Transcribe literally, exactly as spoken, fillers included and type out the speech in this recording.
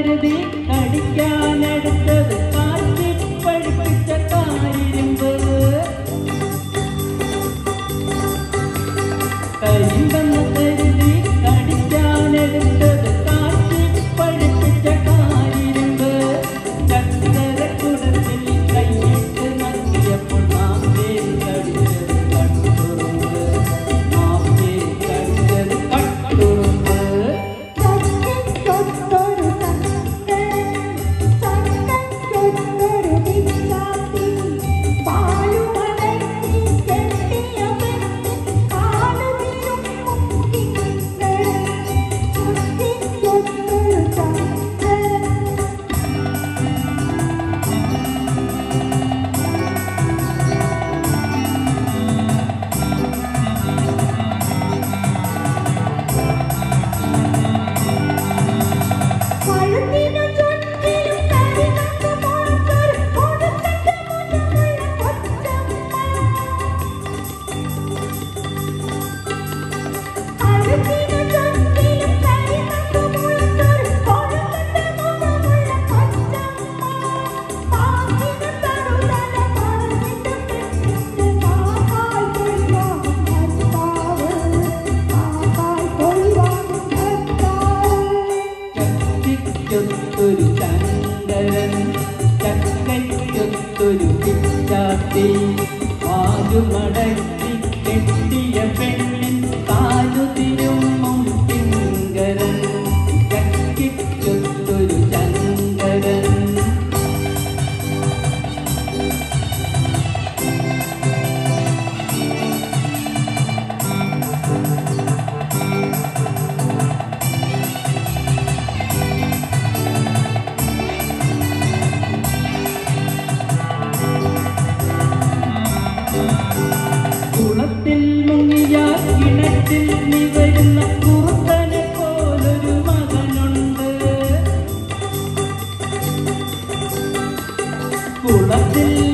കരുതി കടിക്കാനെടുത്തത് കാച്ചി പഴുപ്പിച്ച കാരിരുമ്പ്. കരിമ്പെന്ന് കരുതി കടിക്കാനെടുത്തത് കാച്ചി പഴുപ്പിച്ച കാരിരുമ്പ്. ചക്കരക്കുടത്തിൽ കൈയിട്ട് നക്കിയപ്പോൾ നാപ്പേ കടിച്ചത് കട്ടുറുമ്പ്. നാപ്പേ കടിച്ചത് കട്ടുറുമ്പ്. ചക്കക്കൊത്തൊരു ചങ്കരൻ, ചക്കക്കൊത്തൊരു പിച്ചാത്തി, പാലുമടക്കി കെട്ടിയ പെണ്ണിൻ കാലുതിരും മുക്കിങ്കരൻ. ചക്കക്കൊത്തൊരു ചങ്കരൻ. കഴുത്തിനു ചുറ്റിലും കരിനഖ മുളച്ചൊരു കൊടുക്കട്ട മുഖമുള്ള കൊച്ചമ്മ. കഴുത്തിനു ചുറ്റിലും കരിനഖ മുളച്ചൊരു കൊടുക്കട്ട മുഖമുള്ള കൊച്ചമ്മ. പാക്കിന് തറുതല പറഞ്ഞിട്ട് പെണ്ണിന്റെ കാക്കാൽ കൊഴിവാകും ഭർത്താവ്. കാക്കാൽ കൊഴിവാകും ഭർത്താവ്. ചക്കയ്ക്കൊത്തൊരു ചങ്കരൻ, ചക്കയ്ക്കൊത്തൊരു പിച്ചാത്തി, വാലുമടക്കി കെട്ടിയ പെണ്ണിൻ കാലുതിരുമ്മും പിങ്കരൻ. ചക്കയ്ക്കൊത്തൊരു ചങ്കരൻ. കുളത്തിൽ മുങ്ങിയാൽ കിണറ്റിൽ നിവരുന്ന കുറുക്കനെ പോലൊരു മകനുണ്ട്. കുളത്തിൽ